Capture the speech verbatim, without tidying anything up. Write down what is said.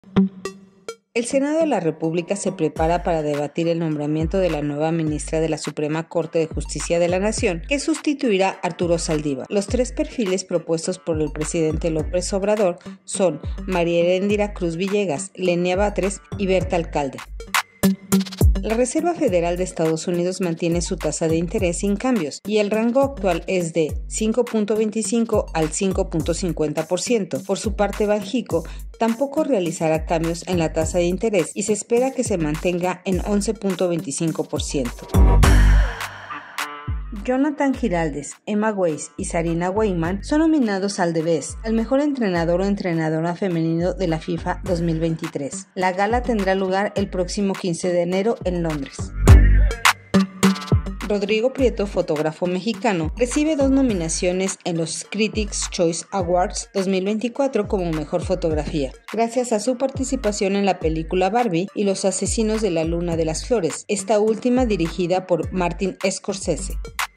El Senado de la República se prepara para debatir el nombramiento de la nueva ministra de la Suprema Corte de Justicia de la Nación, que sustituirá a Arturo Saldívar. Los tres perfiles propuestos por el presidente López Obrador son María Heréndira Cruz Villegas, Lenia Batres y Berta Alcalde. La Reserva Federal de Estados Unidos mantiene su tasa de interés sin cambios y el rango actual es de cinco punto veinticinco al cinco punto cincuenta por ciento. Por su parte, Banxico tampoco realizará cambios en la tasa de interés y se espera que se mantenga en once punto veinticinco por ciento. Jonathan Giraldes, Emma Weiss y Sarina Weiman son nominados al The Best, al mejor entrenador o entrenadora femenino de la FIFA dos mil veintitrés. La gala tendrá lugar el próximo quince de enero en Londres. Rodrigo Prieto, fotógrafo mexicano, recibe dos nominaciones en los Critics' Choice Awards dos mil veinticuatro como mejor fotografía, gracias a su participación en la película Barbie y Los asesinos de la luna de las flores, esta última dirigida por Martin Scorsese.